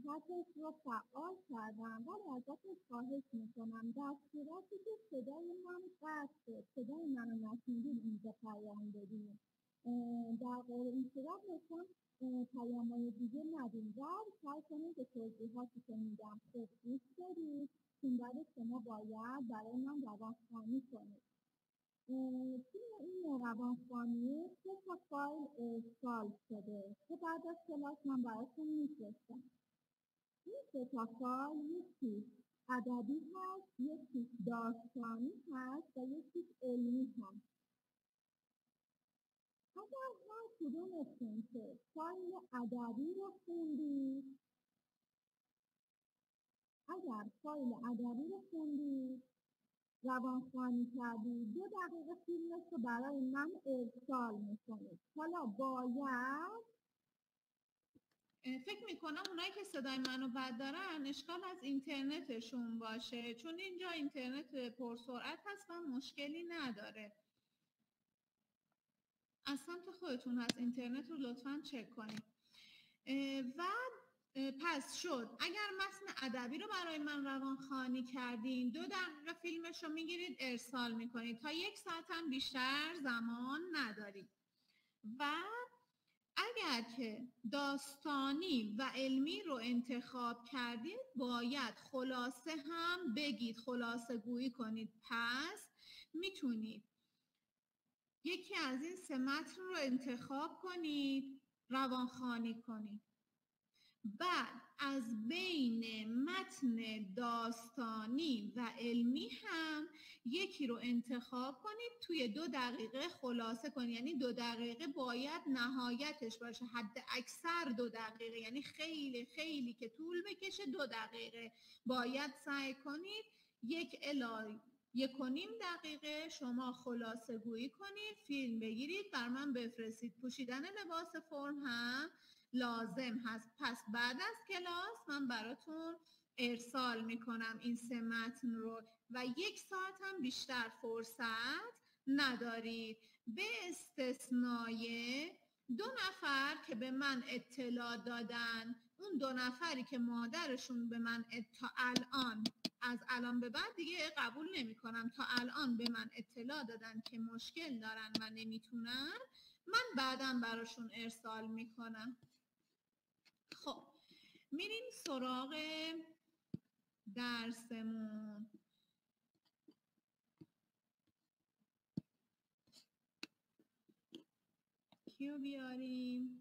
چتش رو فعال کردم، ولی ازتون خواهش میکنم در صورتی که صدای من قطع شد، صدای منو نشنیدین اینجا پیام بدین. در غیر این صورت لطفا پیام‌های دیگه ندین و سعی کنید که توضیحاتی که میگم خوب گوش بدید، چون بعد شما باید برای من روانخوانی کنید. توی این روانخوانی 3 تا فایل ارسال شده که بعد از کلاس من براتون میفرستم. این 3 تا فایل یکی ادبی هست، یکی داستانی هست و یکی علمی هست. اگر هر کدومتون که فایل ادبی رو خوندید، روانخوانی کردید، 2 دقیقه فیلمش رو برای من ارسال میکنید. حالا باید فکر میکنم اونایی که صدای منو بد دارن اشکال از اینترنتشون باشه، چون اینجا اینترنت پرسرعت هست و مشکلی نداره. از سمت خودتون هست، اینترنت رو لطفاً چک کنید. و پس شد اگر متن ادبی رو برای من روانخوانی کردین 2 دقیقه فیلمش رو میگیرید ارسال میکنید، تا 1 ساعت هم بیشتر زمان ندارید. و اگر که داستانی و علمی رو انتخاب کردید باید خلاصه هم بگید، خلاصه گویی کنید. پس میتونید یکی از این 3 متن رو انتخاب کنید، روانخوانی کنید. بعد از بین متن داستانی و علمی هم یکی رو انتخاب کنید، توی 2 دقیقه خلاصه کنید. یعنی 2 دقیقه باید نهایتش باشه، حد اکثر 2 دقیقه، یعنی خیلی خیلی که طول بکشه 2 دقیقه باید سعی کنید 1 الی 1.5 دقیقه شما خلاصه گویی کنید، فیلم بگیرید بر من بفرستید. پوشیدن لباس فرم هم لازم هست. پس بعد از کلاس من براتون ارسال میکنم این 3 متن رو و 1 ساعت هم بیشتر فرصت ندارید، به استثنای 2 نفر که به من اطلاع دادن. اون 2 نفری که مادرشون به من تا الان، از الان به بعد دیگه قبول نمی کنم، تا الان به من اطلاع دادن که مشکل دارن و نمیتونن، من بعدم براشون ارسال میکنم. خب میریم سراغ درسمون. کیو بیاریم؟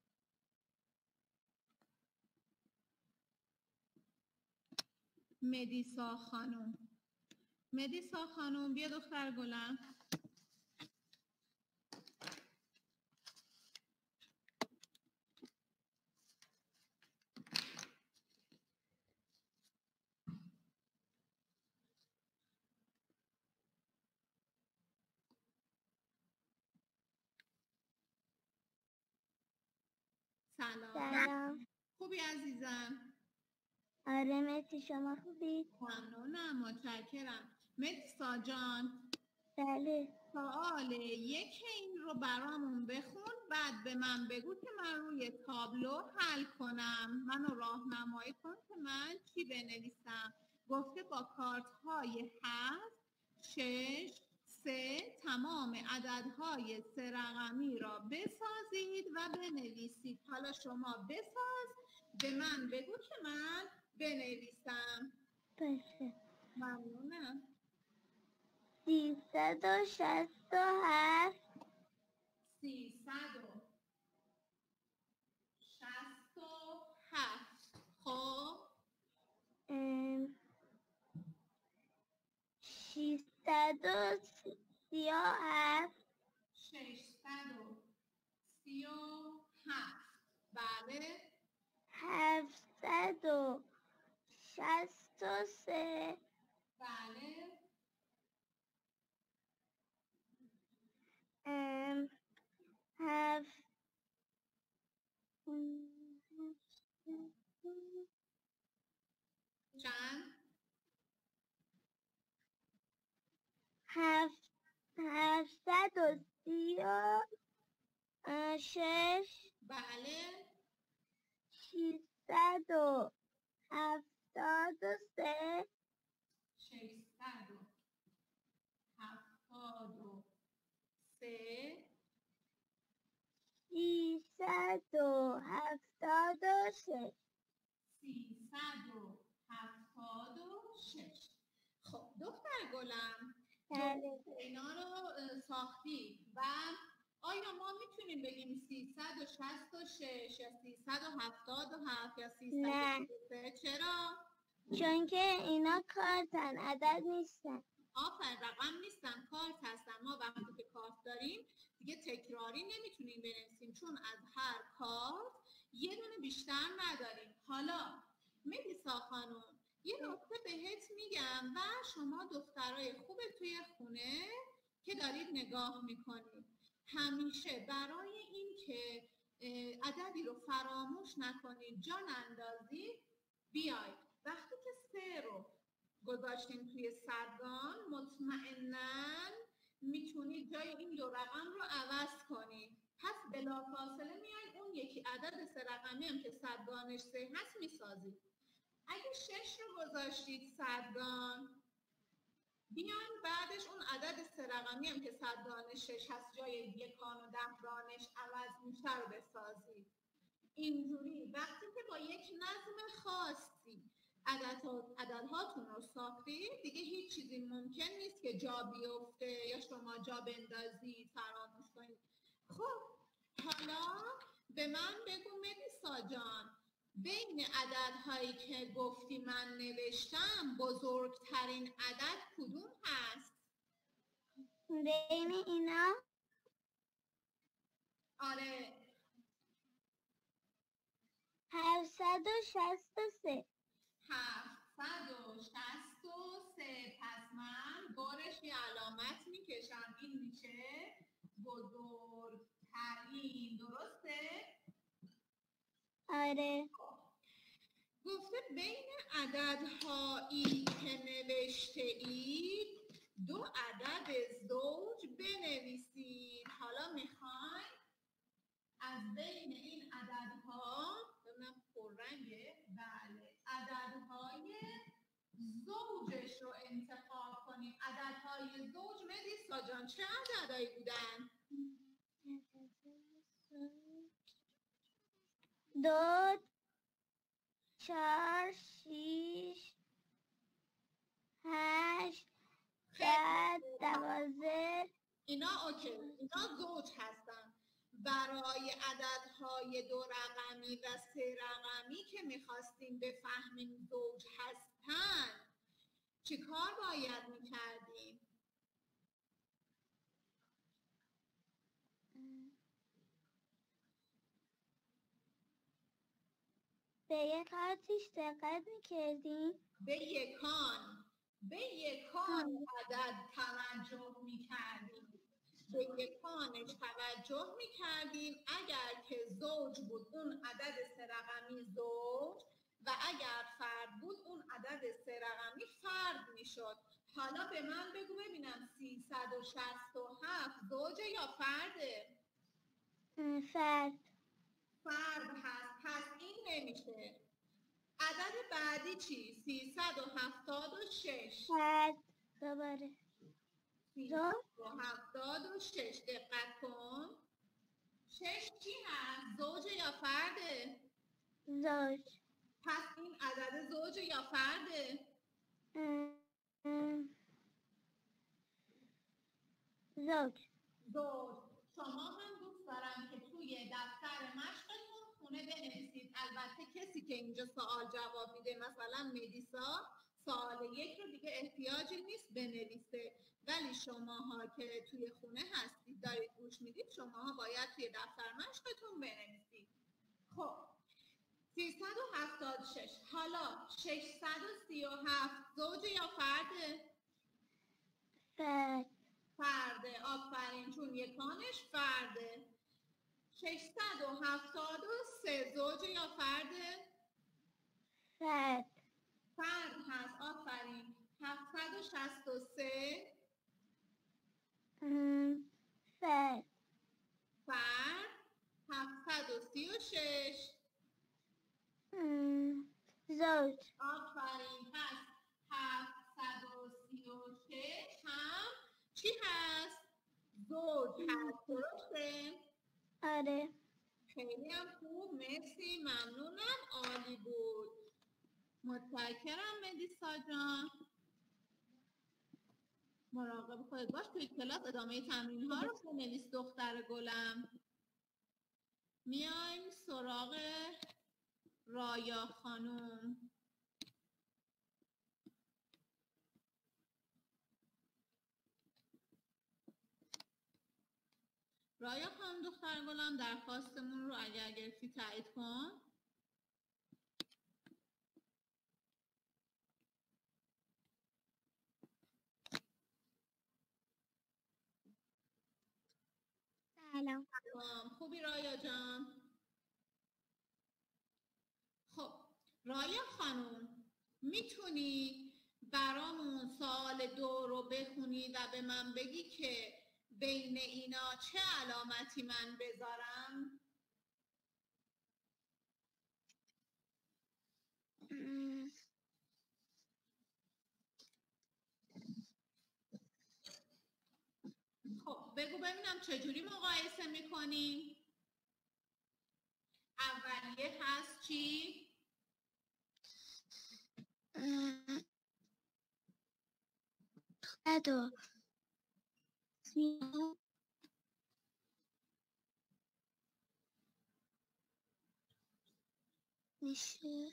مدیسا خانم. مدیسا خانم بیا دختر گلم. سلام. خوبی عزیزم؟ آره مرسی، شما خوبی؟ ممنونم، متشکرم. مدیسا جان، بله. سوال 1 این رو برامون بخون، بعد به من بگو که من روی تابلو حل کنم. منو راهنمایی کن که من چی بنویسم. گفته با کارت های 7، 6، 3 تمام عددهای 3 رقمی را بسازید و بنویسید. حالا شما بساز، به من بگو که من بنویسم. باشه. ممنونم. 367. 367. خب 637. 637. بله. 763. بله. 7 چند؟ 736. بله. 637. 673 673 376 376. خب دختر گلم بله. اینا رو ساختی و آیا ما میتونیم بگیم 366 یا 377 یا 373؟ چرا؟ چون که اینا کارتن، عدد نیستن. آفرین، رقم نیستن، کارت هستن. ما وقتی که کارت داریم دیگه تکراری نمیتونیم بنویسیم چون از هر کارت یه دونه بیشتر نداریم. حالا ملیسا خانم یه نکته بهت میگم و شما دخترای خوب توی خونه که دارید نگاه میکنید همیشه برای این که عددی رو فراموش نکنید جان اندازید بیاید وقتی که 3 رو گذاشتیم توی صدگان مطمئناً میتونید جای این 2 رقم رو عوض کنید. پس بلافاصله میاید اون یکی عدد 3 رقمی هم که صدگانش 3 هست میسازید. اگه 6 رو گذاشتید صدگان بیاین بعدش اون عدد 3 رقمی هم که صدگانش 6 هست جای یکان و دهگانش عوض میشه رو بسازید. اینجوری وقتی که با یک نظم خاصی عددهاتون رو ساختید دیگه هیچ چیزی ممکن نیست که جا بیفته یا شما جا بندازید فراموش کنید. خب حالا به من بگو ملیسا جان بین عددهایی که گفتی من نوشتم بزرگترین عدد کدوم هست؟ بین اینا آره 763 763. پس من بارش یه علامت میکشم این میشه بزرگترین. درسته؟ آره گفته بین عددهایی که نوشته اید 2 عدد زوج بنویسید. حالا میخوایم از بین این عددها ببینم پررنگه، بله، عددهای زوجش رو انتخاب کنیم. عددهای زوج ملیسا جان چه عددهایی بودن؟ 2 4 6 8 10 12 اینا اوکی، اینا زوج هستن. برای عددهای 2 رقمی و 3 رقمی که میخواستیم بفهمیم زوج هستن چه کار باید میکردیم؟ به یک آتیش دقت میکردیم. به یکان عدد توجه میکردیم. به یکانش توجه میکردیم. اگر که زوج بود اون عدد 3 رقمی زوج و اگر فرد بود اون عدد 3 رقمی فرد میشد. حالا به من بگو ببینم 367 زوجه یا فرده؟ فرد هست. پس این نمیشه. عدد بعدی چی؟ 376. فرد دوباره 376. دقت کن. 6 چی هست؟ زوجه یا فرده؟ زوج. پس این عدد زوجه یا فرده؟ زوج. شما هم دوست دارم که توی دفتر مشقتون خونه بنویسید. البته کسی که اینجا سوال جواب میده مثلا ملیسا سوال 1 رو دیگه احتیاجی نیست بنویسه، ولی شماها که توی خونه هستید دارید گوش میدید شماها باید توی دفتر مشقتون بنویسید. خب 376. حالا 637 زوجه یا فرده؟ فرده. آفرین، چون یکانش فرده. 673 زوجه یا فرده؟ فرد هست. آفرین. 763 فرد. 736 زوج. آفرین. پس 736 هم چی هست؟ زوج هست. درسته؟ آره. خیلی هم خوب، مرسی، ممنونم، عالی بود. متشکرم ملیسا جان. مراقب خودت باش. توی کلاس ادامه تمرین ها رو بنویس دختر گلم. میایم سراغ رایا خانم. رایا خانم دختر گلم، درخواستمون رو اگر گرفتی تایید کن. سلام. خوبی رایا جان؟ خب رایا خانم، میتونی برامون سوال 2 رو بخونی و به من بگی که بین اینا چه علامتی من بذارم؟ خب بگو ببینم چجوری مقایسه میکنیم؟ اولیه هست چی؟ صد میشه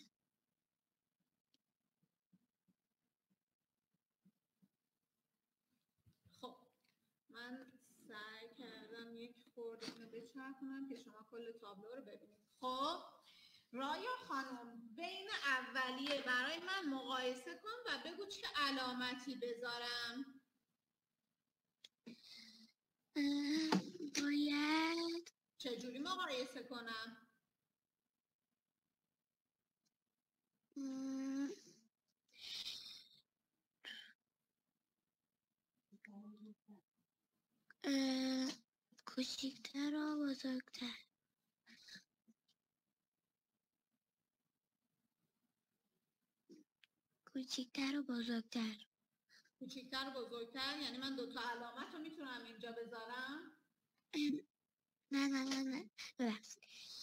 خب من سعی کردم یک خورده اینو بچرخونم که شما کل تابلو رو ببینید. خب رایا خانم، بین اولیه برای من مقایسه کن و بگو چه علامتی بذارم. باید چجوری مقایسه کنم؟ کوچیکتر و بزرگتر. کوچیکتر و بزرگتر. کوچیکتر و بزرگتر یعنی من 2 تا علامت رو میتونم اینجا بذارم؟ نه ببخشید.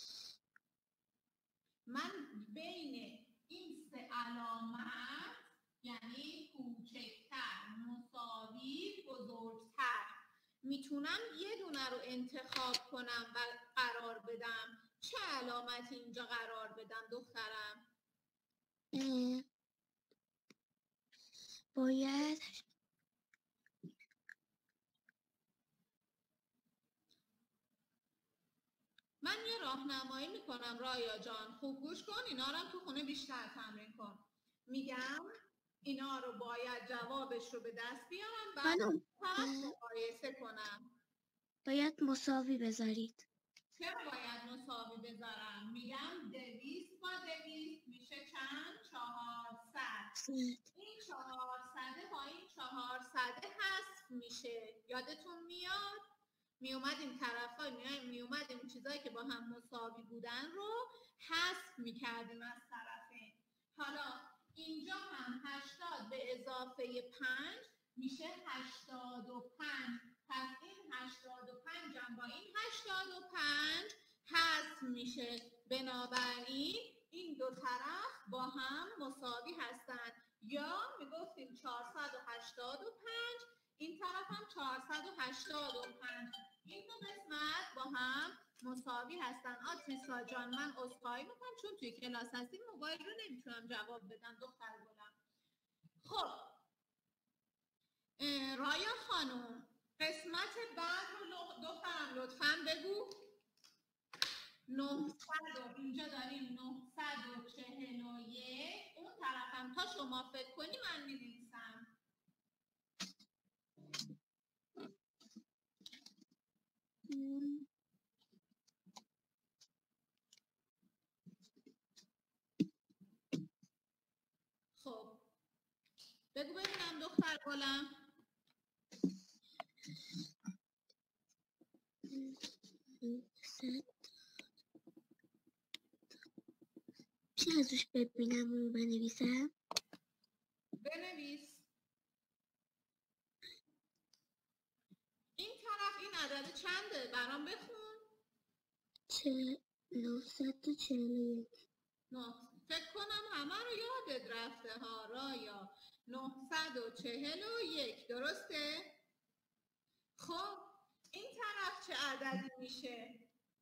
من بین این 3 علامت یعنی کوچکتر، مساوی، بزرگتر میتونم یه دونه رو انتخاب کنم و قرار بدم. چه علامتی اینجا قرار بدم دخترم؟ باید من یه راهنمایی میکنم رایا جان، خوب گوش کن، اینا رو تو خونه بیشتر تمرین کن. میگم اینا رو باید جوابش رو به دست بیارم بعد مقایسه کنم. باید مساوی بذارید. چرا باید مساوی بذارم؟ میگم 200 با 200 میشه چند؟ 400. این 400 با این 400 حذف میشه. یادتون میاد؟ میومدیم طرفا میومدیم چیزایی که با هم مساوی بودن رو حذف میکردیم از طرفین. حالا اینجا هم 80 به اضافه 5 میشه 85. پس این 85 هم با این 85 حذف میشه. بنابراین این 2 طرف با هم مساوی هستن. یا میگفتیم 485 این طرف هم 485. این 2 قسمت با هم مساوی هستن. آتریسا جان من عذرخواهی میکنم چون توی کلاس هستیم موبایل رو نمیتونم جواب بدم دختر گلم. خب رایا خانم قسمت بعد رو دخترم لطفاً بگو. 900 اینجا داریم 941. اون طرفم تا شما فکر کنی من می‌نویسم. خب بگو ببینم دختر گلم. چی ازش ببینم اون بنویسم؟ بنویس. این طرف این عدد چنده؟ برام بخون. 941. فکر کنم همه رو یادت رفته ها رایا. 941 درسته؟ خب این طرف چه عددی میشه؟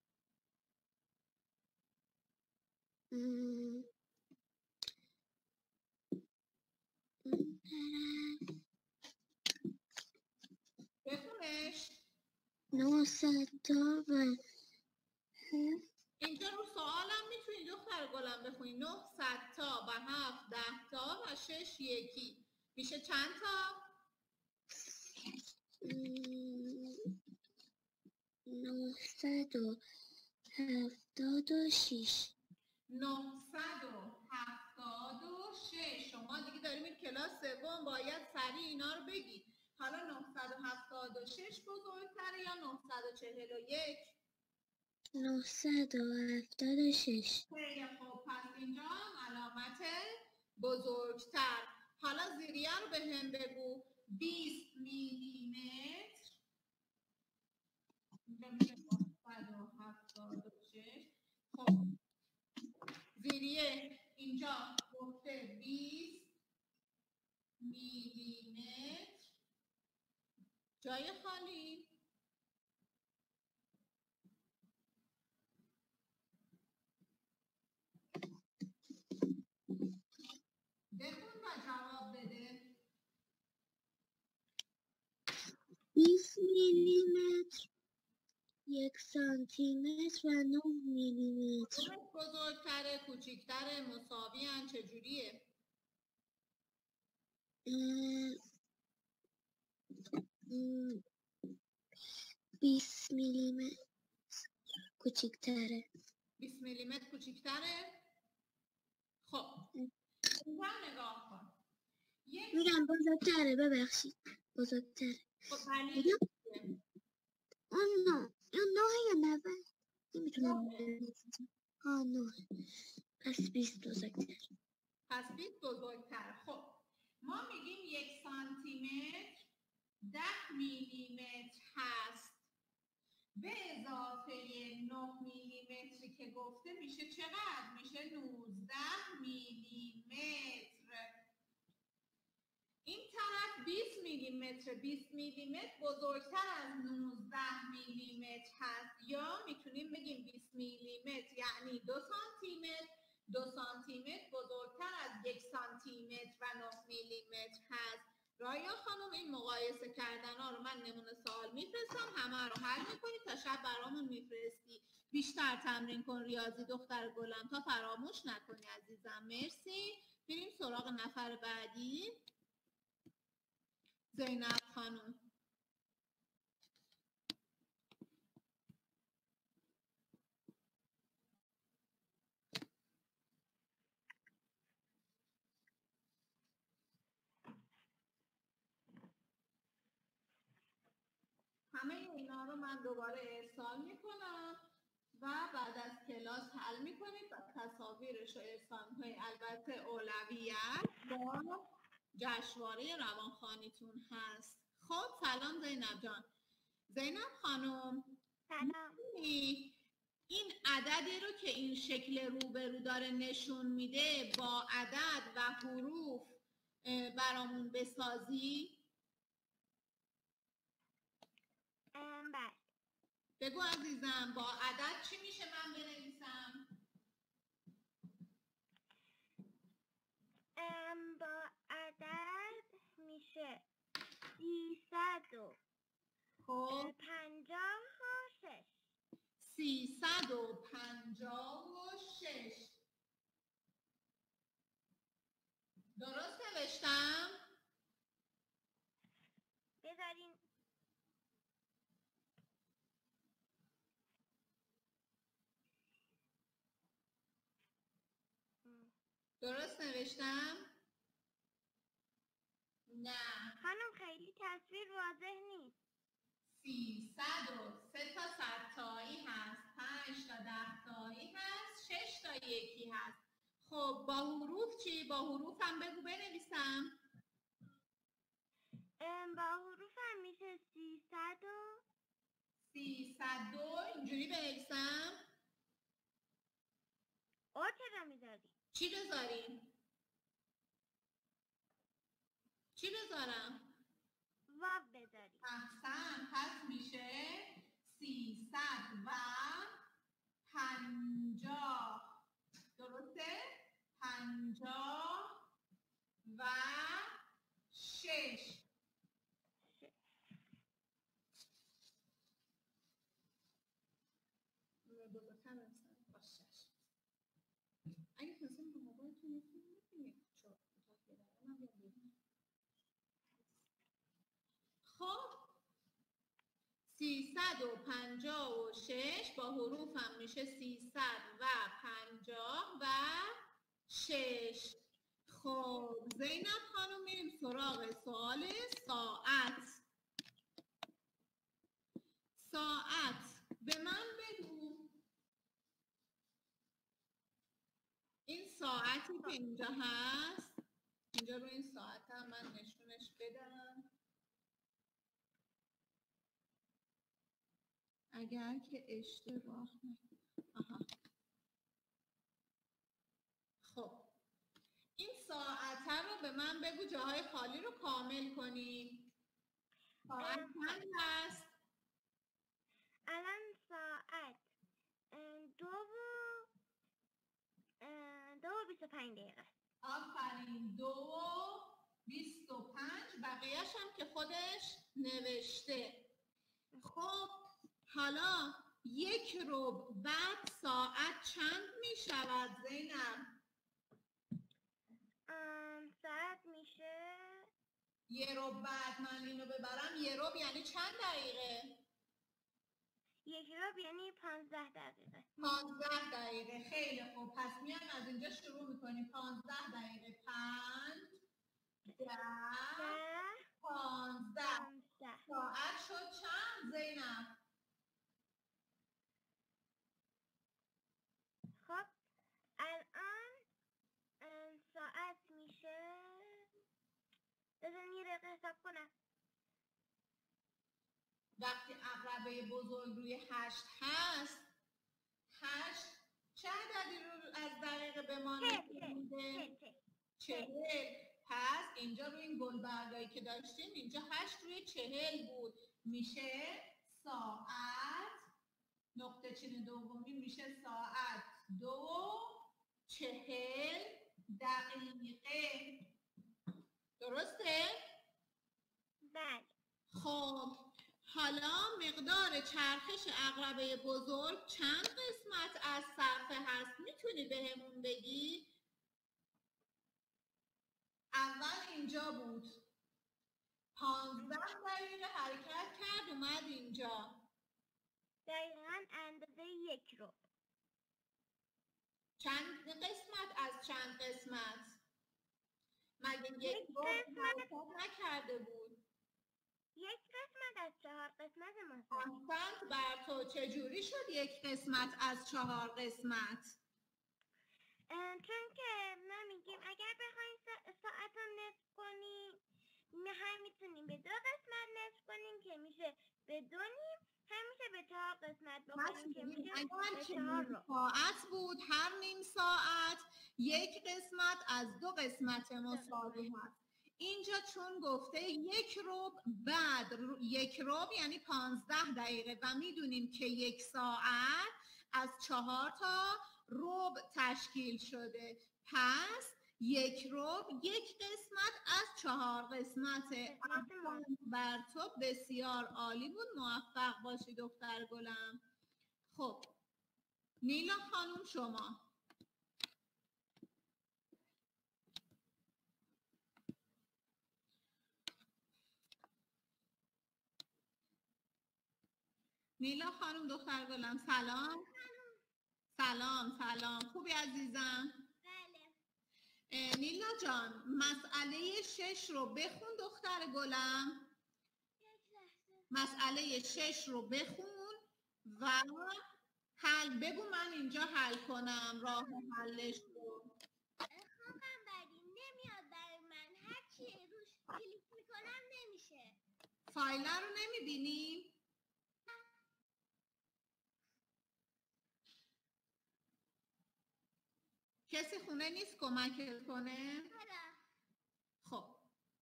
اون طرف بخونش. 900 تا و اینجا رو سوالم میتونی دختر گلم بخونی. 900 تا و 7 10 تا و 6 یکی میشه چند تا؟ 976. 976. شما دیگه داریم این کلاس سوم باید سریع اینا رو بگی. حالا 976 بزرگتره یا 941؟ 976. خیلی خوب، پس اینجا علامت بزرگتر. حالا زیریه رو به هم بگو. 20 میلیمتر. اینجا میشه 976. خب زیریه اینجا گفته 20 میلیمتر. جای خالی. بخون و جواب بده. 20 میلیمتر، 1 سانتیمتر و 9 میلیمتر. بزرگتره کوچیکتره مساوی ان چجوریه؟ 20 میلیمتر کوچیکتره. 20 میلیمتر کوچیکتره؟ خب اینجا نگاه کن. میگم بزرگتره، ببخشید بزرگتره. خب دلیل اون نه یا 90 نمیتونم بنویسم. 9. پس 20 بزرگتر. پس 20 بزرگتر. خب ما میگیم 1 سانتیمتر 10 میلیمتر هست. به اضافه 9 میلیمتری که گفته میشه چقدر؟ میشه 19 میلیمتر. این طرف 20 میلیمتر. 20 میلیمتر بزرگتر از 19 میلیمتر هست، یا میتونیم بگیم 20 میلیمتر یعنی 2 سانتیمتر. 2 سانتیمتر بزرگتر از 1 سانتیمتر و 9 میلیمتر هست. رایا خانم این مقایسه کردن ها رو من نمونه سوال میفرستم، همه رو حل میکنی تا شب برامون میفرستی. بیشتر تمرین کن ریاضی دختر گلم تا فراموش نکنی عزیزم. مرسی. بریم سراغ نفر بعدی. زینب خانم. همه اینا رو من دوباره ارسال میکنم و بعد از کلاس حل میکنید و تصاویرش و ارسال‌های البته اولویت با جشنواره روانخوانیتون هست. خب سلام زینب جان. زینب خانم سلام. این عددی رو که این شکل روبرو داره نشون میده با عدد و حروف برامون بسازی؟ بله. بگو عزیزم با عدد چی میشه من بنویسم؟ با عدد میشه 356. 356. درست نوشتم؟ بذارین درست نوشتم؟ نه خانم خیلی تصویر واضح نیست. 303 تا 100 تایی هست، 5 تا 10 تایی هست، 6 تا یکی هست. خب با حروف چی؟ با حروف هم بگو بنویسم. با حروف هم میشه 302 اینجوری بنویسم. چرا میذاری؟ چی بذاریم؟ چی بذارم؟ واو بذاری. احسن. پس میشه 350. درسته؟ 56. اگه خواستیم با موبایلتون میتونید خب 356 با حروف هم میشه 356. خب زینب خانم میریم سراغ سوال ساعت. ساعت به من بگو این ساعتی که اینجا هست، اینجا رو این ساعت هم من نشونش بدم اگر که اشتباه آها. خب این ساعت رو به من بگو جاهای خالی رو کامل کنید. ساعت چند هست؟ الان ساعت 2:25. آفرین. 2:25. بقیه‌اش هم که خودش نوشته. خب حالا 1 ربع بعد ساعت چند می شود زینب؟ ساعت میشه 1 ربع بعد من اینو ببرم 1 ربع یعنی چند دقیقه؟ 1 ربع یعنی 15 دقیقه. 15 دقیقه. خیلی خوب. پس میام از اینجا شروع میکنیم. 15 دقیقه. 5 10 15. ساعت شد چند زینب؟ خب الان ساعت میشه، بذارین یه دقیقه حساب کنم. وقتی عقربه بزرگ روی 8 هست، 8 چه عددی رو از دقیقه به ما نشون میده؟ 40. پس اینجا روی این گلبرگایی که داشتیم اینجا 8 روی 40 بود. میشه ساعت نقطه چین دومی میشه ساعت 2:40 دقیقه. درسته؟ بله. خب حالا مقدار چرخش عقربه بزرگ چند قسمت از صفحه هست میتونی بهمون بگی؟ اول اینجا بود 15 دقیقه حرکت کرد اومد اینجا. دقیقاً اندازه 1 ربع. چند قسمت از چند قسمت؟ مگه 1 ربع حرکت نکرده بود؟ 1 قسمت از 4 قسمت مثلا. احسنت بر تو. چجوری شد 1 قسمت از 4 قسمت؟ چون که ما میگیم اگر بخوایم ساعت رو نصف کنیم هم میتونیم به 2 قسمت نصف کنیم که میشه به 2 نیم، هم میشه به 4 قسمت بکنیم که میشه به 4 ربع. ساعت بود هر نیم ساعت 1 قسمت از 2 قسمت مساوی هست. اینجا چون گفته 1 ربع بعد 1 ربع یعنی 15 دقیقه و میدونیم که 1 ساعت از 4 تا ربع تشکیل شده. پس 1 ربع 1 قسمت از 4 قسمته. بر تو بسیار عالی بود. موفق باشی دختر گلم. خب نیلا خانم شما. نیلا خانم دختر گلم سلام. سلام. خوبی عزیزم؟ بله. نیلا جان مسئله 6 رو بخون دختر گلم. مسئله 6 رو بخون و حل بگو من اینجا حل کنم راه حلش رو. فایل رو نمیبینیم؟ کسی خونه نیست کمک کنه؟ خب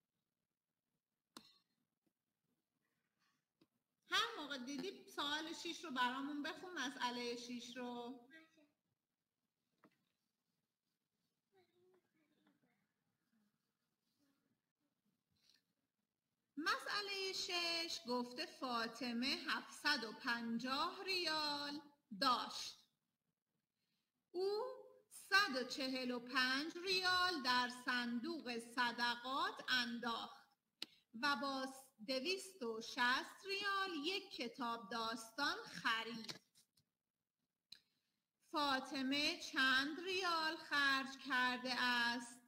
هر موقع دیدی سوال 6 رو برامون بخون، مسئله 6 رو. مسئله 6 گفته فاطمه 750 ریال داشت. او 145 ریال در صندوق صدقات انداخت و با 260 ریال یک کتاب داستان خرید. فاطمه چند ریال خرج کرده است؟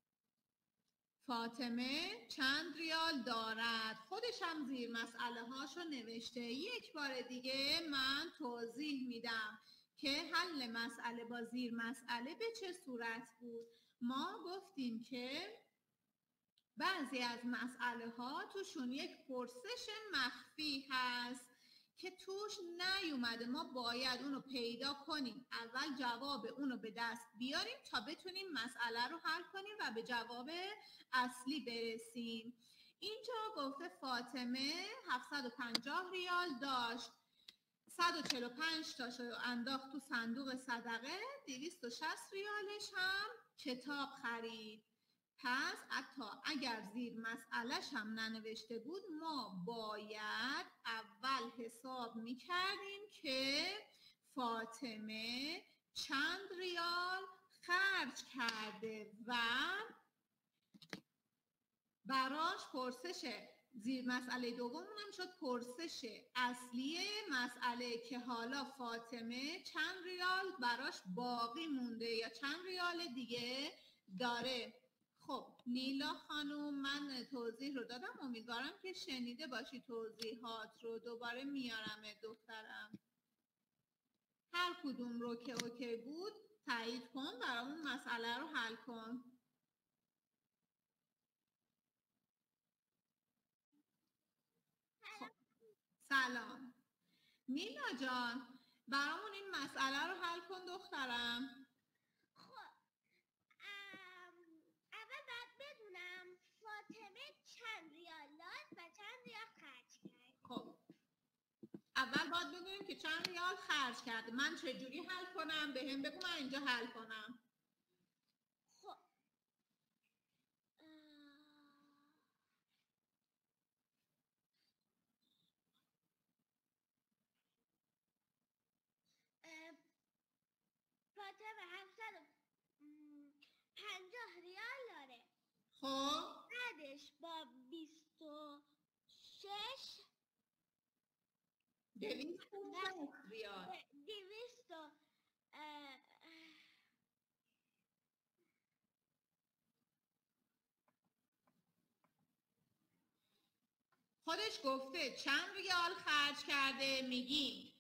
فاطمه چند ریال دارد؟ خودش هم زیر مسئله هاشو نوشته. یک بار دیگه من توضیح میدم که حل مسئله با زیر مسئله به چه صورت بود. ما گفتیم که بعضی از مسئله ها توشون یک پرسش مخفی هست که توش نیومده، ما باید اونو پیدا کنیم، اول جواب اونو به دست بیاریم تا بتونیم مسئله رو حل کنیم و به جواب اصلی برسیم. اینجا گفته فاطمه 750 ریال داشت، 145 تاشو انداخت تو صندوق صدقه، 260 ریالش هم کتاب خرید. پس حتی اگر زیر مسئلهش هم ننوشته بود ما باید اول حساب میکردیم که فاطمه چند ریال خرج کرده و براش پرسش زیر مسئله دومون هم شد پرسش اصلی مسئله که حالا فاطمه چند ریال براش باقی مونده یا چند ریال دیگه داره. خب نیلا خانم من توضیح رو دادم، امیدوارم که شنیده باشی توضیحات رو. دوباره میارم دخترم، هر کدوم رو که اوکی بود تایید کن برامون مسئله رو حل کن. خب. سلام نیلا جان، برامون این مسئله رو حل کن دخترم. فاطمه چند ریال داشت و چند ریال خرج کرد. خب اول باید بدونیم که چند ریال خرج کرده. من چجوری حل کنم؟ به هم بگو من اینجا حل کنم. خب فاطمه 750 ریال داره. خب بعدش با 26 260 ریال 200 خودش گفته چند ریال خرج کرده، میگیم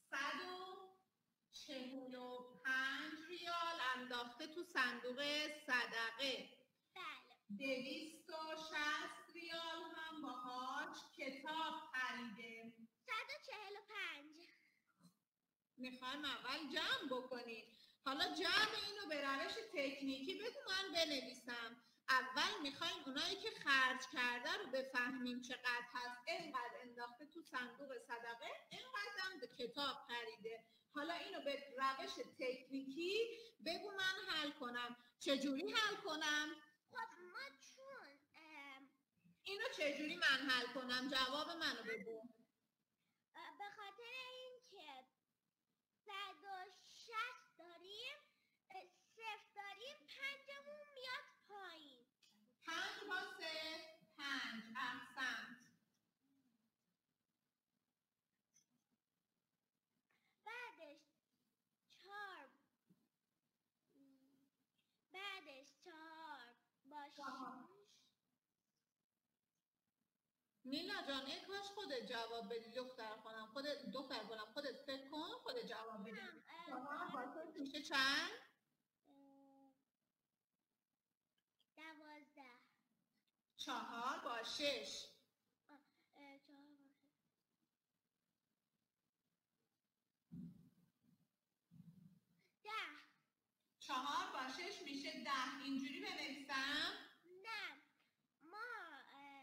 145 ریال انداخته تو صندوق صدقه. بله. 260 ریال هم باهاش کتاب خریده. 145. میخوایم اول جمع بکنیم. حالا جمع اینو به روش تکنیکی بگو من بنویسم. اول میخوایم اونایی که خرج کرده رو بفهمیم چقدر هست. اینقدر انداخته تو صندوق صدقه، اینقدر هم به کتاب خریده. حالا اینو به روش تکنیکی بگو من حل کنم. چجوری حل کنم؟ خب ما چون اینو چجوری من حل کنم؟ جواب منو بگو. به خاطر اینکه 160 داریم، 0 داریم، 5مون میاد پایین. 5 با 0 5. احسنت. بعدش 4 با 6. میلا جان ای کاش خودت جواب بدی دختر خانم. خودت فکر کن خودت جواب بدی. 4 با 6 میشه چند؟ 12. 4 با 6 برایش میشه 10. اینجوری بنویسم؟ نه، ما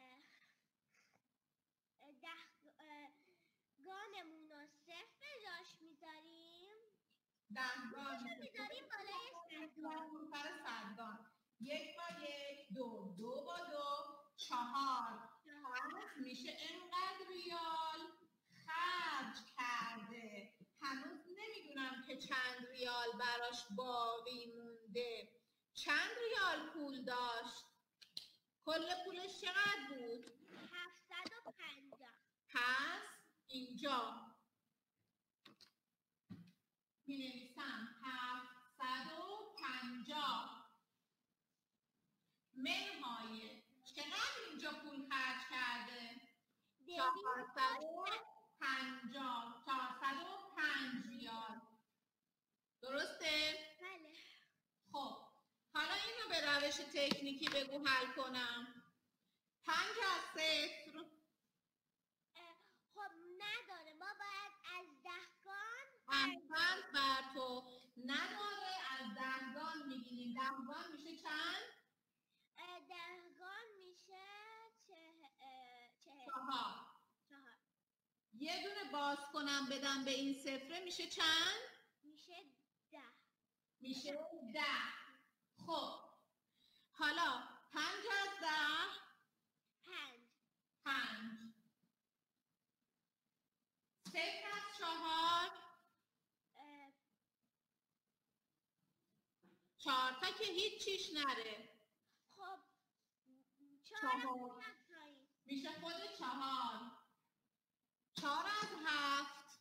گانمون رو 0 جاش میذاریم، 10 گان میذاریم بالای سر صدگان. 1 با 1 2، 2 با 2 4. پس میشه انقدر ریال خرج کرده. هنوز نمیدونم که چند ریال براش باقی مونده. چند ریال پول داشت؟ کل پولش چقدر بود؟ 750. پس اینجا می‌نویسم 750 منهای چقدر اینجا پول خرج کرده؟ 405 ریال. درسته؟ بله. خب حالا اینو به روش تکنیکی بگو حل کنم. 5 از 0. خب نداره، ما باید از 10 گان احسنت بر تو. نداره، از 10 گان میگیریم. 10 گان میشه چند؟ 10 گان میشه 4. 4. یه دونه باز کنم بدم به این صفره میشه چند؟ میشه 10. میشه 10. خب حالا 5 از 10 5. 0 از 4 4 تا که هیچ چیش نره. خب 4 میشه خود 4. 4 از 7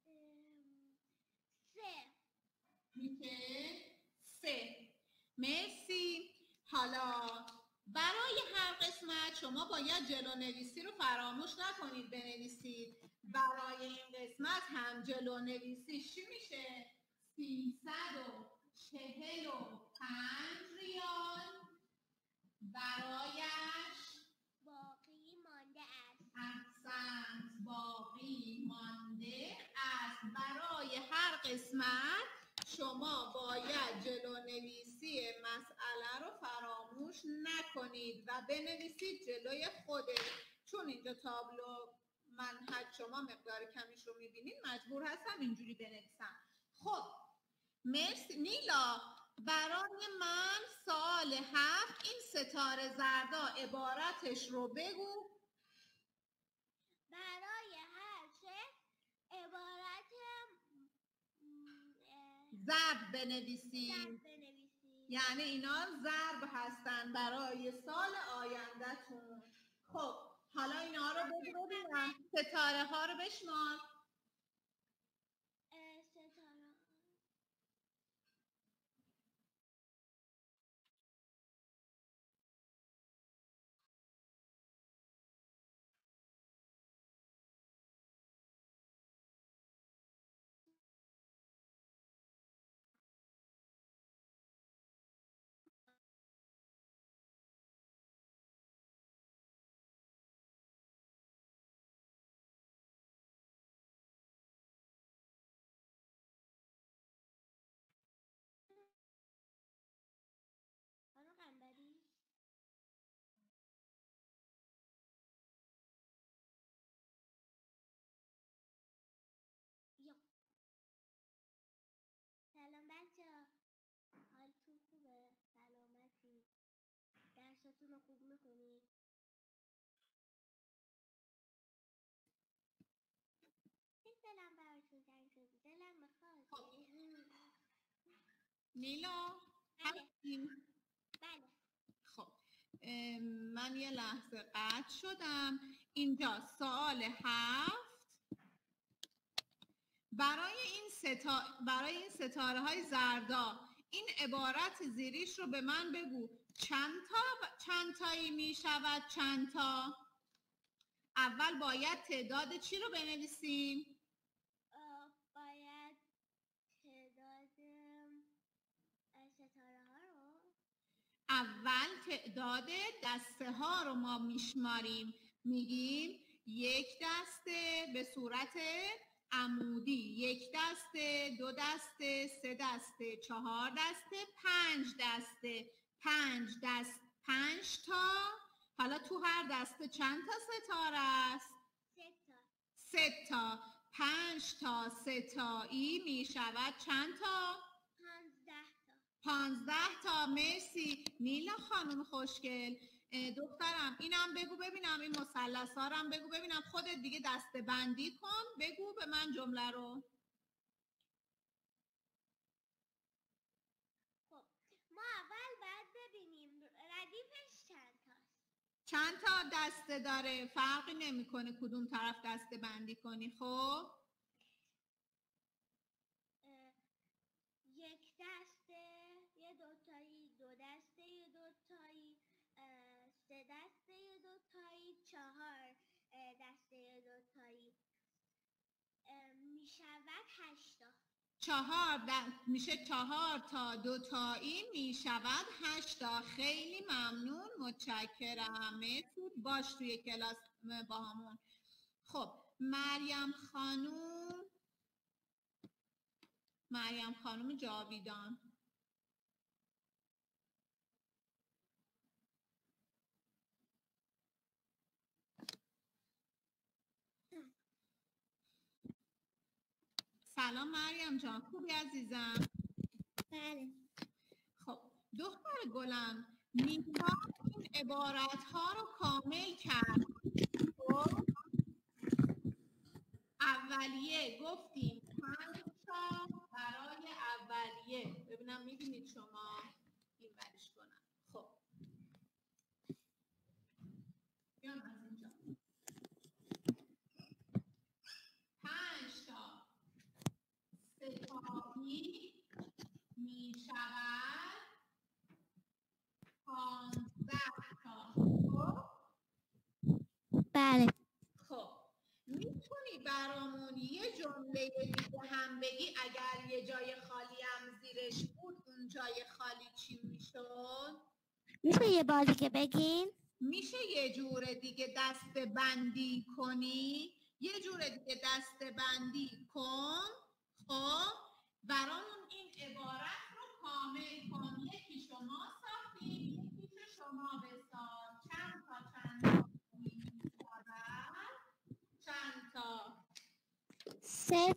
3 میشه 3. مرسی. حالا برای هر قسمت شما باید جلونویسی رو فراموش نکنید بنویسید. برای این قسمت هم جلونویسی چی میشه؟ 345 ریال برایش باقی مانده است. احسنت، باقی مانده است. برای هر قسمت شما باید جلونویسی مسئله رو فراموش نکنید و بنویسید جلوی خودت. چون اینجا تابلو منهج شما مقدار کمیش رو میبینید مجبور هستم اینجوری بنویسم. خب مرسی. نیلا برای من سوال 7 این ستاره زردا عبارتش رو بگو. برای هر شکل عبارت ضرب بنویسید. یعنی اینا ضرب هستن برای سال آینده‌تون. خب حالا اینا رو بگو ببینم. ستاره ها رو بشمار. سلام بچه، حالتون خوبه؟ سلامتی؟ درستون رو خوب میکنید؟ دلم براتون تنگ شد، دلم میخواد. نیلا هستیم؟ بله. خب من یه لحظه قطع شدم. اینجا سوال 7 برای این ستاره های زردا این عبارت زیریش رو به من بگو. چند تایی می شود؟ چند تا؟ اول باید تعداد چی رو بنویسیم؟ باید تعداد ستاره ها رو. اول تعداد دسته ها رو ما میشماریم. میگیم یک دسته به صورت عمودی 1 دسته، 2 دسته، 3 دسته، 4 دسته، 5 دسته. 5 دست 5 تا. حالا تو هر دسته چند تا ستاره است؟ 3 تا. 3 تا. 5 تا 3 تایی می شود چند تا؟ 15 تا. 15 تا. مرسی نیلا خانم خوشگل. دخترم اینم بگو ببینم، این مثلث ها رو هم بگو ببینم، خودت دیگه دسته بندی کن، بگو به من جمله رو. خب ما اول باید ببینیم ردیفش چند تاست. چند تا دسته داره؟ فرقی نمیکنه کدوم طرف دسته بندی کنی. خب 1 دسته، یه دوتایی، 2 دسته، یه دوتایی، 3 دسته، یه دوتایی، 4 دسته، یه دوتایی، می شود 8 تا. 4 میشه 4 تا 2 تایی می شود 8 تا. خیلی ممنون، متشکرم. مرسی، باش توی کلاس با همون. خب مریم خانم جاویدان. سلام مریم جان، خوبی عزیزم؟ بله. خب دختر گلم، نیما این عبارت ها رو کامل کرد. خب اولیه گفتیم 5 تا برای اولیه. ببینم میبینید شما، این برش کنم. خب بیام از اینجا. 5 تا 3 تایی می شود 15 تا. خب بله. خب میتونی برامون یه جمله دیگه هم بگی اگر یه جای خالی هم زیرش بود اون جای خالی چی میشد؟ میشه یه بار دیگه بگین؟ میشه یه جور دیگه دسته بندی کنی؟ یه جور دیگه دسته بندی کن. خب برامون این عبارت رو کامل کن. یکی شما ساختیم، یکی شما بساز. چند تا چند تا؟ 3.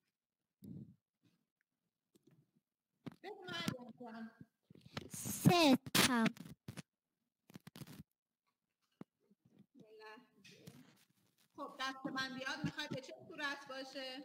بگو مریم جان. 3 تا. خب دسته‌بندیات میخوای به چه صورت باشه؟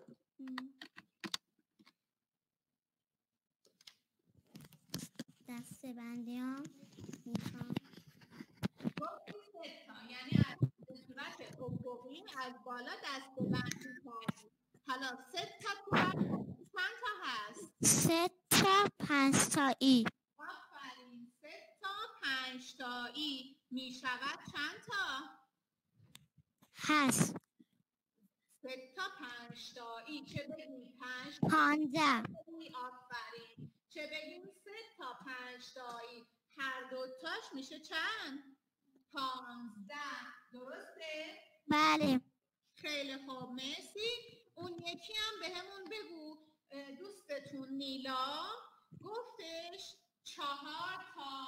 دسته‌بندیام میخوام گفتی 3 تا، یعنی از به صورت افقی از بالا دسته‌بندی کردی. حالا 3 تا تو هر چند تا هست؟ 3 تا 5 تایی. آفرین، 3 تا 5 تایی میشود چند تا؟ هست. 3 تا 5 تایی چه بگیم؟ 5 15. آفرین. چه بگیم 3 تا 5 تایی هر دوتاش میشه چند؟ 15. درسته؟ بله. خیلی خوب، مرسی. اون یکی هم به همون بگو. دوستتون نیلا گفتش 4 تا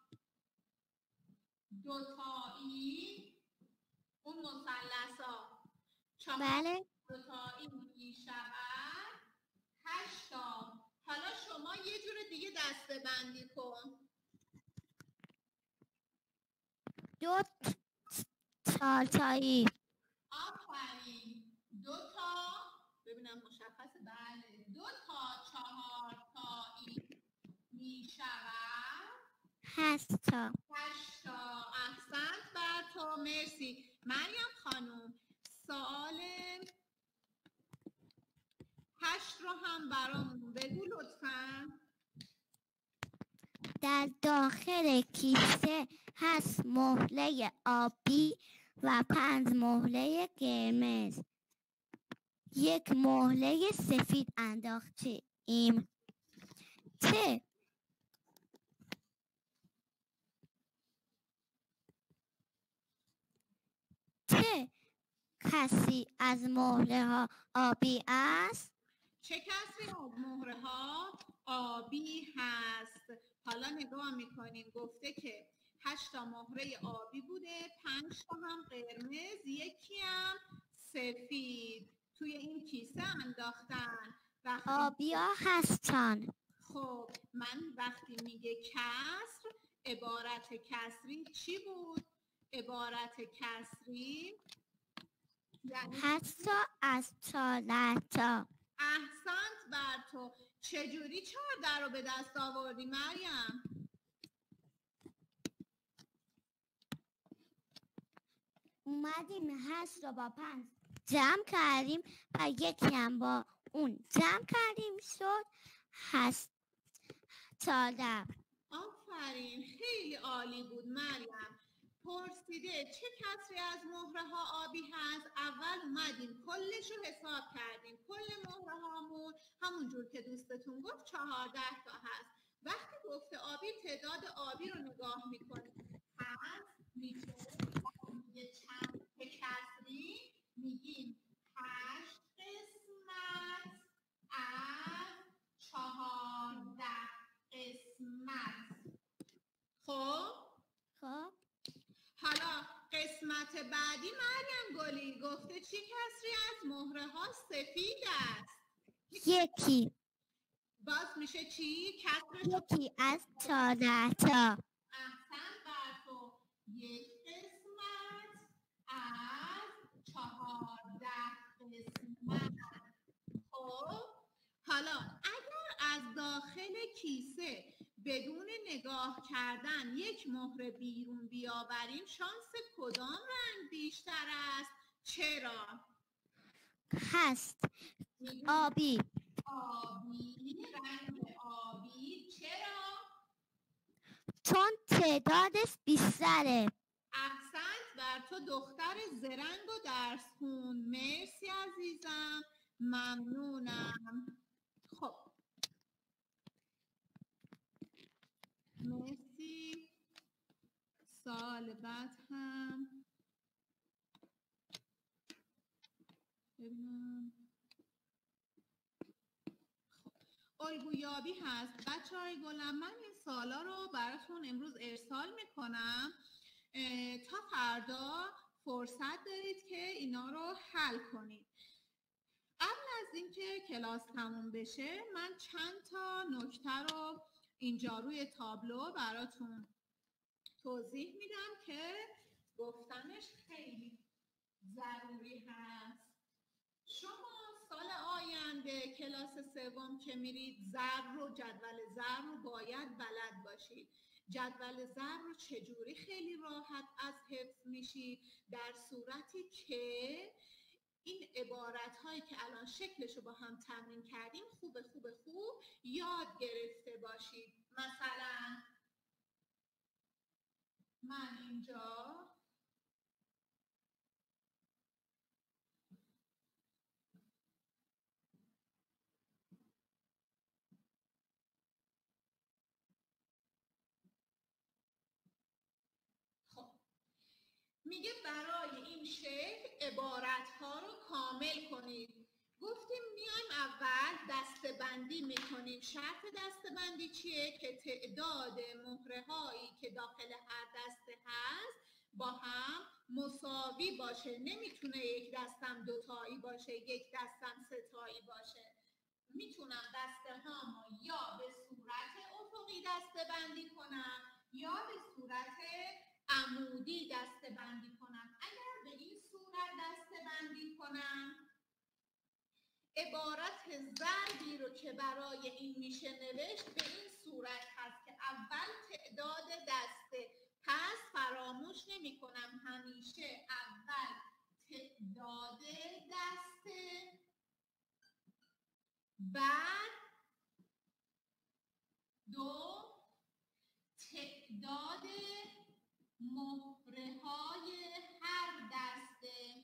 2 تایی اون مثلثا 4 بله. 2 تایی می شود 8 تا. حالا شما یه جور دیگه دسته بندی کن. 2 تا تایی. آفرین، 2 تا. ببینم مشخصه. بله، 2 تا 4 تایی می شود 8 تا. 8 تا. احسنت بر تو، مرسی. مریم خانم سوال 8 رو هم برامون بگو لطفاً. در داخل کیسه هست مهره آبی و 5 مهره قرمز. 1 مهره سفید انداختیم. ته کسی از مهره ها آبی است؟ چه کسی از مهره ها آبی هست؟ حالا نگاه میکنیم گفته که 8 تا مهره آبی بوده، 5 تا هم قرمز، یکی هم سفید توی این کیسه انداختن. آبی ها هستن. خب من وقتی میگه کسر، عبارت کسری چی بود؟ عبارت کسری یعنی حتی از تا. احسنت بر تو. چجوری 14 رو به دست آوردی مریم؟ اومدیم 8 رو با 5 جمع کردیم و یکی هم با اون جمع کردیم شد 14. آفرین، خیلی عالی بود مریم. پرسیده چه کسری از مهره ها آبی هست؟ اول اومدیم کلش رو حساب کردیم. کل مهره هامون همونجور که دوستتون گفت 14 تا هست. وقتی گفته آبی، تعداد آبی رو نگاه میکنیم. پس میشه یه چند کسری میگیم 8 قسمت از 14 قسمت. خب حالا قسمت بعدی مریم گلی گفته چی کسری از مهره ها سفید است؟ یکی. باز میشه چی؟ کسرش یکی از 14 تا. احسن بر تو. یک قسمت از 14 قسمت. خب حالا اگر از داخل کیسه بدون نگاه کردن یک مهره بیرون بیاوریم، شانس کدام رنگ بیشتر است؟ چرا؟ هست آبی. آبی، رنگ آبی. چرا؟ چون تعدادش بیشتره. احسنت بر تو دختر زرنگ و درس خون. مرسی عزیزم، ممنونم. خب مرسی. سال بعد هم ببینم. الگویابی هست. بچه‌های گلم، من این سوالا رو براتون امروز ارسال میکنم تا فردا فرصت دارید که اینا رو حل کنید. قبل از اینکه کلاس تموم بشه من چند تا نکته رو اینجا روی تابلو براتون توضیح میدم که گفتنش خیلی ضروری هست. شما سال آینده کلاس سوم که میرید جدول ضرب رو باید بلد باشید. جدول ضرب رو چجوری خیلی راحت از حفظ میشید؟ در صورتی که این عبارت هایی که الان شکلش رو با هم تمرین کردیم خوب یاد گرفته باشید. مثلا من اینجا میگه برای این شکل عبارت‌ها رو کامل کنید. گفتیم میایم اول دسته‌بندی میکنیم. شرط دسته‌بندی چیه؟ که تعداد مهره‌هایی که داخل هر دسته هست با هم مساوی باشه. نمیتونه یک دستم 2 تایی باشه، یک دستم 3 تایی باشه. میتونم دسته هامو یا به صورت افقی دسته‌بندی کنم یا به صورت عمودی دسته‌بندی کنم. اگر به این صورت دسته‌بندی کنم، عبارت ضربی رو که برای این میشه نوشت به این صورت هست که اول تعداد دسته، پس فراموش نمی کنم همیشه اول تعداد دسته، بعد 2 تعداد مهره‌های هر دسته.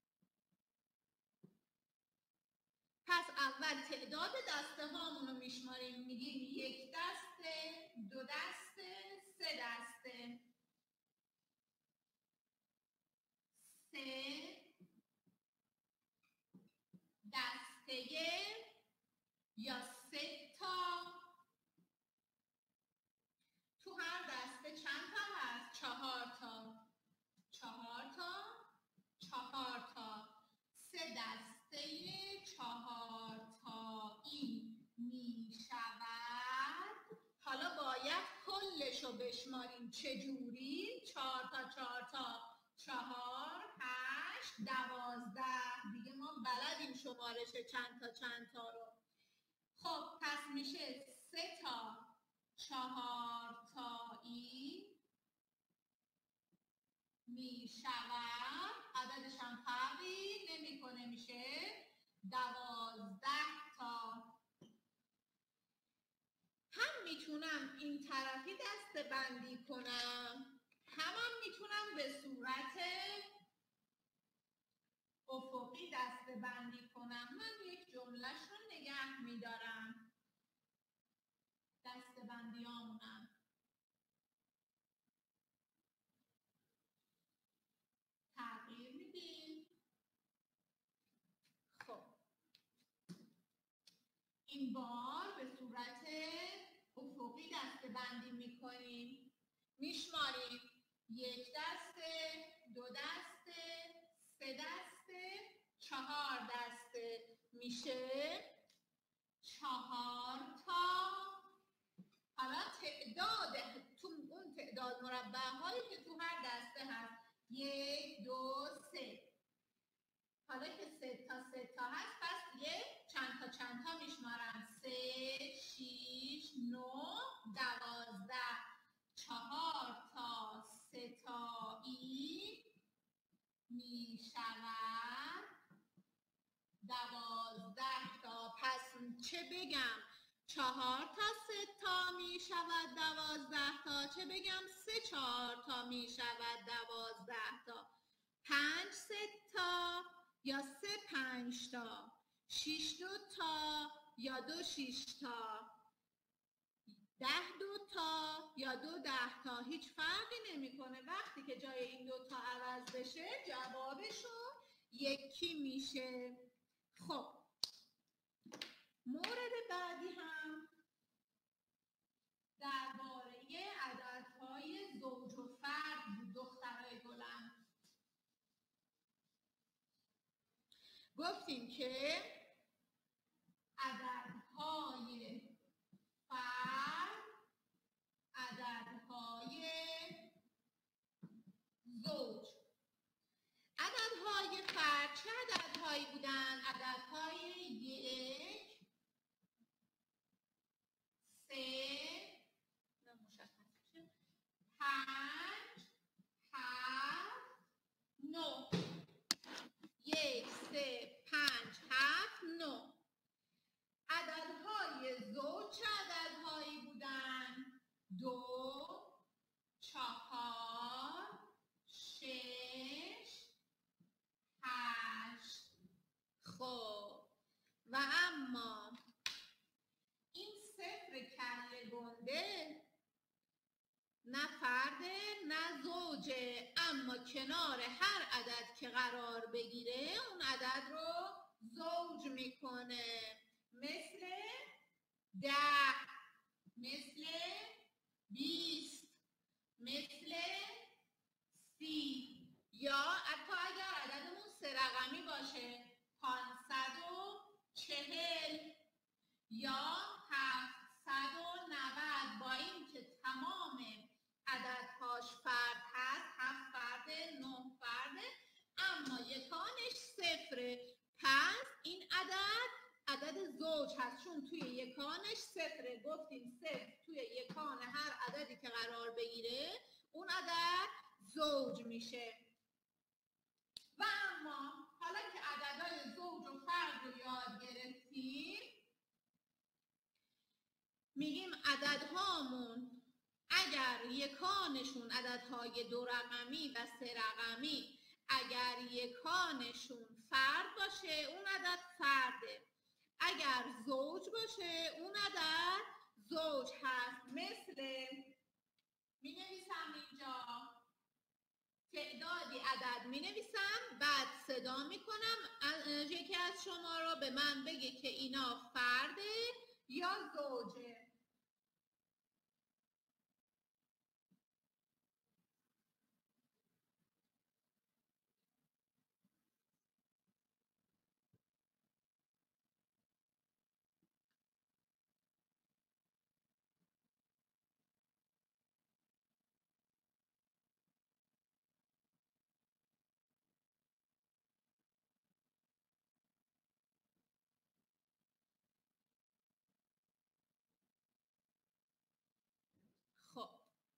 پس اول تعداد دسته هامون رو میشماریم، میگیم 1 دسته، 2 دسته، 3 دسته. 3 دسته یا 3 تا؟ تو هر دسته چند تا هست؟ 4 تا. 4 تا 4 تا 3 دسته 4 تایی می شود. حالا باید کلشو بشماریم. چجوری؟ 4 تا 4 تا 4 8 12. دیگه ما بلدیم شمارش چند تا رو. خب پس میشه 3 تا 4 تایی می شود. عددش هم فرقی نمیکنه، میشه 12 تا. هم میتونم این طرفی دسته بندی کنم، هم میتونم به صورت افقی دسته بندی کنم. من یک جملهش رو نگه میدارم. دسته بندی هامونم تغییر میدیم. خب این بار به صورت افقی دسته بندی میکنیم. میشماریم 1 دسته، 2 دسته، 3 دسته، 4 دسته، میشه 4 تا. حالا تعداد تو اون تعداد مربع هایی که تو هر دسته هست 1 2 3. حالا که 3 تا هست پس دیگه چند تا میشمارم. 3 6 9 12. 4 تا 3 تایی می شود 12 تا. پس چه بگم؟ 4 تا 3 تا می شود 12 تا. چه بگم؟ 3 4 تا می شود 12 تا. 5 3 تا یا 3 5 تا. 6 2 تا یا 2 6 تا. 10 2 تا یا 2 10 تا. هیچ فرقی نمیکنه. وقتی که جای این 2 تا عوض بشه جوابشون یکی میشه. خب مورد بعدی هم درباره عددهای زوج و فرد بود. دخترای گلم گفتیم که عددهای فرد، عددهای زوج. عددهای فرد چه عددهایی بودن؟ عددهای 1 3 5 7 9. 1 3 5 7 9. عددهای زوج چه عددهایی بودن؟ 2 4 6 8. خب و اما این صفر کله گنده نه فرده نه زوجه، اما کنار هر عدد که قرار بگیره اون عدد رو زوج میکنه. مثل 10، مثل 20، مثل 30، یا حتی اگر عددمون 3 رقمی باشه 540 یا 790. با اینکه تمام عددهاش فرد هست، 7 فرده 9 فرده، اما یکانش صفره. پس این عدد زوج هست چون توی یکانش صفره. گفتیم صفر توی یکان هر عددی که قرار بگیره اون عدد زوج میشه. و اما حالا که عددهای زوج و فرد رو یاد گرفتیم، میگیم عددهامون اگر یکانشون عددهای 2 رقمی و 3 رقمی، اگر یکانشون فرد باشه اون عدد فرده، اگر زوج باشه اون عدد زوج هست. مثل می نویسم اینجا تعدادی عدد می نویسم، بعد صدا می کنم یکی از شما رو به من بگه که اینا فرده یا زوجه. خب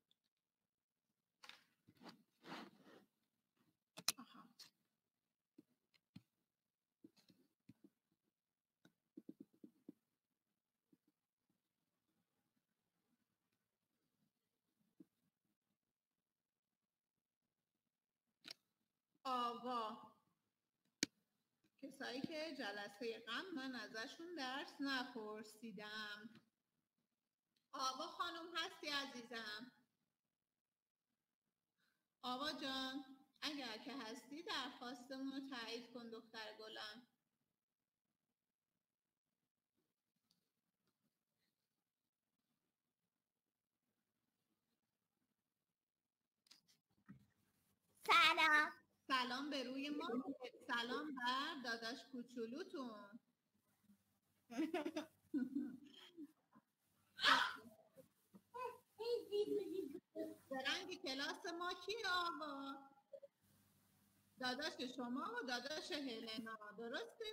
آقا، کسایی که جلسه قبل من ازشون درس نپرسیدم. آوا خانم هستی عزیزم؟ آوا جان اگر که هستی درخواستمون رو تایید کن دختر گلم. سلام. سلام به روی ما، سلام بر داداش کوچولوتون. درنگ کلاس ما کیه آقا؟ داداش شما و داداش هلنا، درسته؟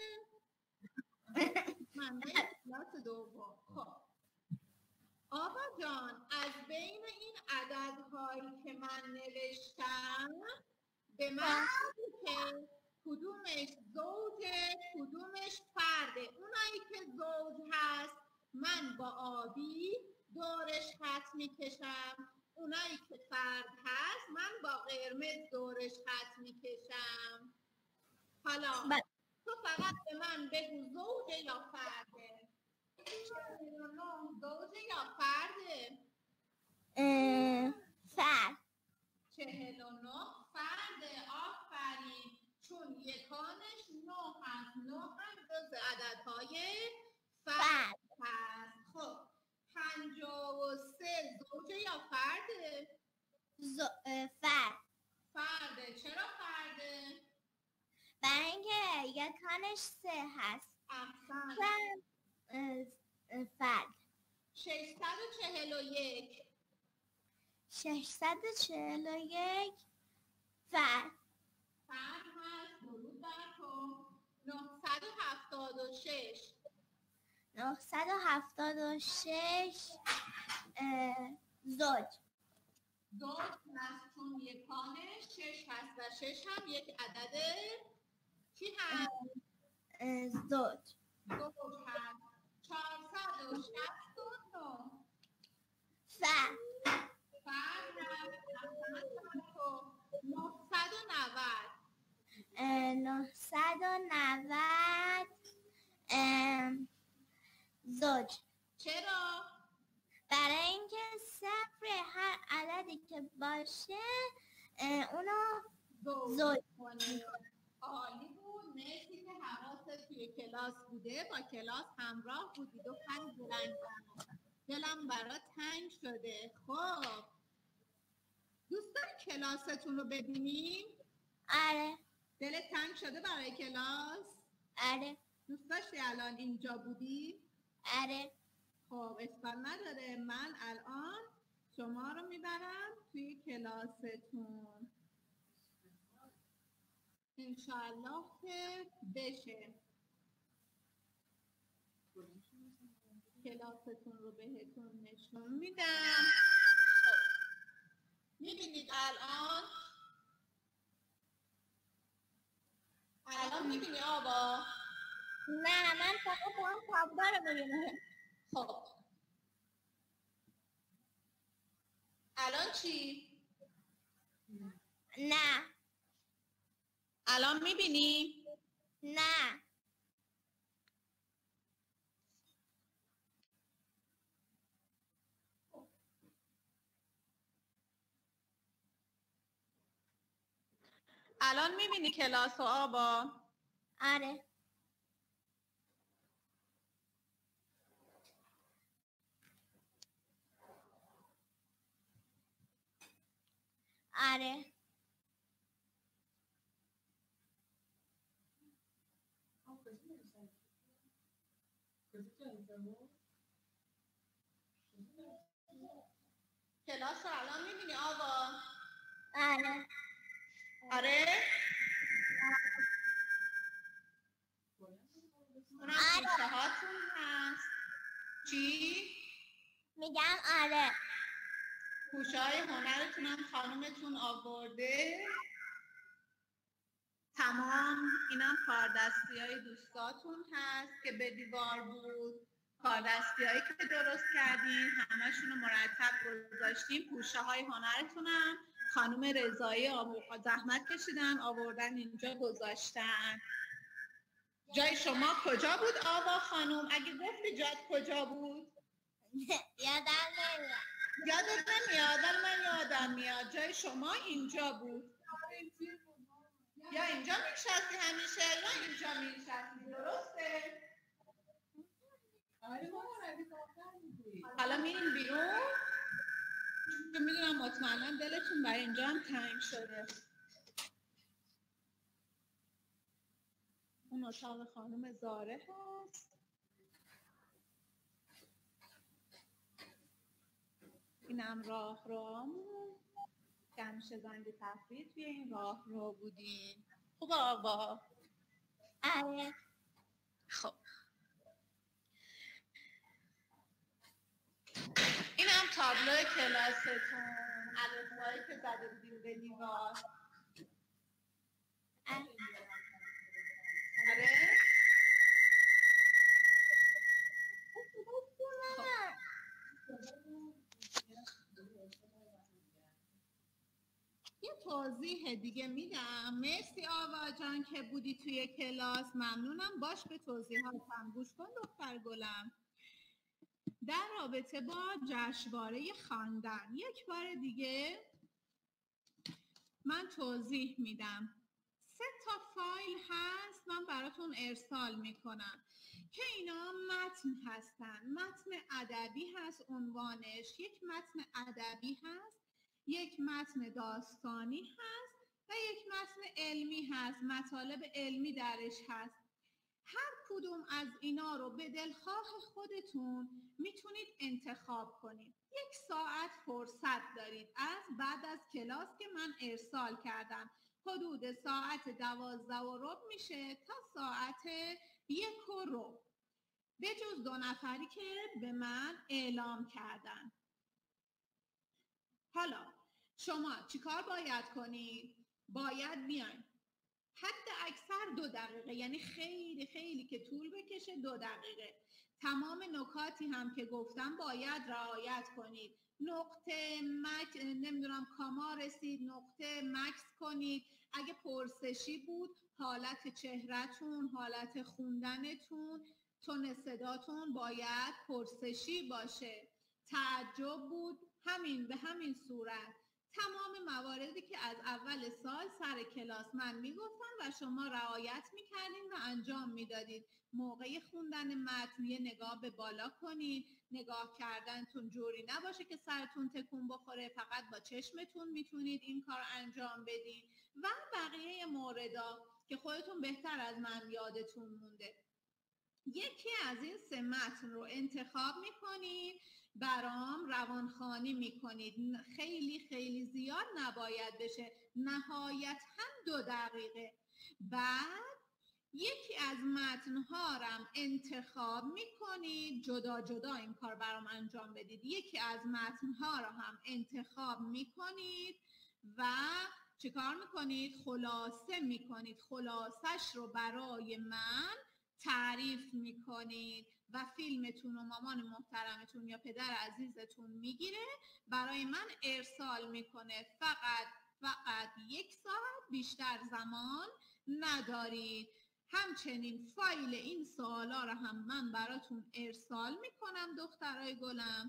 من کلاس دوم. خب آقا جان، از بین این عددهایی که من نوشتم به من که کدومش زوجه کدومش فرده. اونایی که زوج هست من با آبی دورش خط میکشم، اونایی که فرد هست من با قرمز دورش خط میکشم. حالا تو فقط به من بگو زوجه یا فرده؟ 49 زوجه یا فرده؟ فرد. 49 فرده. آفرین، چون یکانش 9 هست. 9 هم جز عددهای فرد هست. خب 53 زوجه یا فرده؟ فرد. فرده. چرا فرده؟ برای اینکه یکانش 3 هست. احسن. فرد. 641 641 فرد. فرد هست. درود بر تو. 976 976 زوج. زوج هست چون یکانش 6 هست و 6 هم یک عدد چی هست؟ زوج. زوج هست. 469 فرد. فرد هست. 990 زوج. چرا؟ برای اینکه صفر هر عددی که باشه اونو زوج کنه. عالی بود. مرسی که حواست توی کلاس بوده، با کلاس همراه بودی. دو پنج دلم برات تنگ شده. خب دوست داری کلاستون رو ببینیم؟ آره. دلت تنگ شده برای کلاس؟ آره. دوست داشتی الان اینجا بودی؟ آره. خب اشکال نداره، من الان شما رو میبرم توی کلاستون. انشاءالله که بشه. کلاستون رو بهتون نشون میدم. میبینید الان میبینی آبا؟ نه من فقط با هم تابلو رو ببینم. خب الان چی؟ نه. الان میبینی؟ نه. الان میبینی کلاس و آوا؟ آره. آره. کلاس رو الان میبینی آوا؟ آره. آره؟ اونم کوچه هاتون هست. چی؟ میگم آره. کوچه های هنرتون هم خانومتون آورده. تمام اینم کاردستی های دوستاتون هست که به دیوار بود. کاردستی هایی که درست کردین همشون رو مرتب گذاشتیم. پوشه های هنرتون هم خانم رضایی زحمت کشیدن آوردن اینجا گذاشتن. جای شما کجا بود آوا خانم؟ اگه گفتی جات کجا بود؟ یادم نمیاد. یادت نمیاد؟ ولی من یادم میاد. جای شما اینجا بود. یا اینجا میشستی همیشه یا اینجا میشستی، درسته؟ حالا میریم بیرون چون میدونم مطمئنا دلتون برای اینجا هم تنگ شده. اون اتاق خانم زاره هست. اینم راه راهمون که همیشه زنگ تفریح توی این راه رو بودیم. خوب آوا؟ آره. خب این هم تابلو کلاستون، الفبایی که زده بودیم به دیوار. آره؟ یه توضیح دیگه میدم. مرسی آوا جان که بودی توی کلاس، ممنونم. باش به توضیحاتم گوش کن دختر گلم. در رابطه با جشنواره خواندن یک بار دیگه من توضیح میدم. 3 فایل هست من براتون ارسال میکنم که اینا متن هستن. متن ادبی هست عنوانش، یک متن ادبی هست، یک متن داستانی هست و یک متن علمی هست، مطالب علمی درش هست. هر کدوم از اینا رو به دلخواه خودتون میتونید انتخاب کنید. 1 ساعت فرصت دارید از بعد از کلاس که من ارسال کردم. حدود ساعت 12:15 میشه تا ساعت 1:15 به جز 2 نفری که به من اعلام کردن. حالا شما چیکار باید کنید؟ باید بیاین حد اکثر 2 دقیقه، یعنی خیلی خیلی که طول بکشه 2 دقیقه. تمام نکاتی هم که گفتم باید رعایت کنید. نقطه مکس، نمیدونم کاما رسید، نقطه مکس کنید. اگه پرسشی بود حالت چهرهتون، حالت خوندنتون، تون صداتون باید پرسشی باشه. تعجب بود همین به همین صورت. تمام مواردی که از اول سال سر کلاس من میگفتم و شما رعایت میکردین و انجام میدادید. موقع خوندن متن یه نگاه به بالا کنید. نگاه کردنتون جوری نباشه که سرتون تکون بخوره، فقط با چشمتون میتونید این کار انجام بدید و بقیه موردا که خودتون بهتر از من یادتون مونده. یکی از این 3 متن رو انتخاب میکنید، برام روانخوانی میکنید. خیلی خیلی زیاد نباید بشه، نهایتاً 2 دقیقه. بعد یکی از متنها رو انتخاب میکنید، جدا جدا این کار برام انجام بدید. یکی از متنها رو هم انتخاب میکنید و چه کار میکنید؟ خلاصه میکنید. خلاصش رو برای من تعریف میکنید و فیلمتون و مامان محترمتون یا پدر عزیزتون میگیره برای من ارسال میکنه. فقط 1 ساعت، بیشتر زمان ندارید. همچنین فایل این سوالا رو هم من براتون ارسال میکنم دخترای گلم.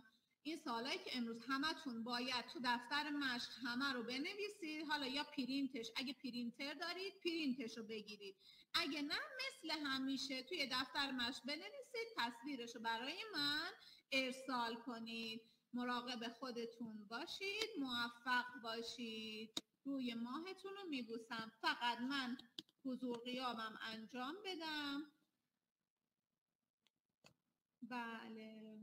این سوالایی که امروز همتون باید تو دفتر مشق همه رو بنویسید. حالا یا پرینتش، اگه پرینتر دارید پرینتش رو بگیرید، اگه نه مثل همیشه توی دفتر مشق بنویسید، تصویرش رو برای من ارسال کنید. مراقب خودتون باشید، موفق باشید. روی ماهتون رو میبوسم. فقط من حضور غیابم انجام بدم. بله،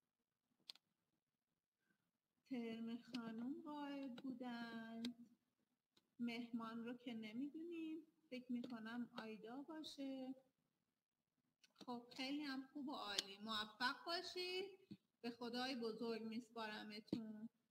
ترم خانم غایب بودن، مهمان رو که نمیدونیم، فکر میکنم آیدا باشه. خب خیلی هم خوب و عالی، موفق باشید. به خدای بزرگ میسپارمتون.